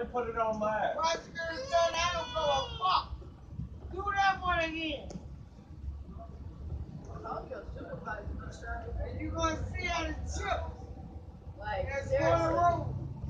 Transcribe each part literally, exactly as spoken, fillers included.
put it on my ass. Prosecutor said I don't go a fuck. Do that one again. And you're going to see how the chips. Like, that's for the road.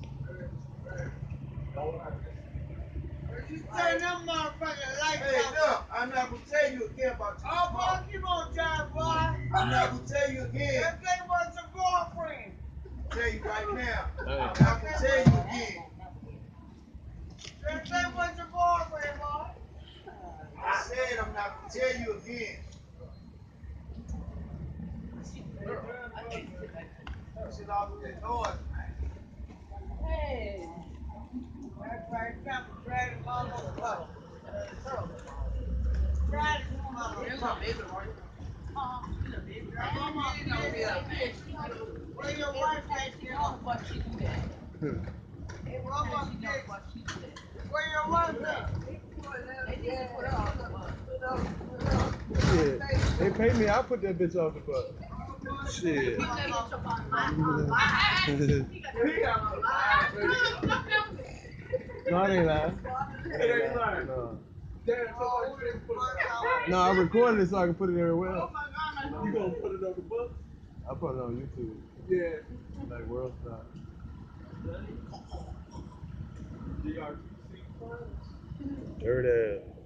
You turn them motherfucking lights Hey, off. look, I'm not gonna tell you again about your Oh, boy, keep on driving, boy. I'm not gonna tell you again. That thing was your girlfriend. I'll tell you right now. Hey. I'm not gonna tell you again. That thing was your boyfriend, boy. I said I'm not gonna tell you again. Shit off with that noise, man. Hey. That's right, time to drag the mama up. Drag the mama up. Where your wife at? She know what she do that. Hey, mama, she know what she do that. Where your wife at? They need to put her on the bus. Shit. They pay me, I put that bitch off the bus. Shit. No, it ain't lying. It ain't lying. No. No, I recorded it so I can put it everywhere else. You gonna put it on the book? I put it on YouTube. Yeah. Like World Star. D R T C. Heard that.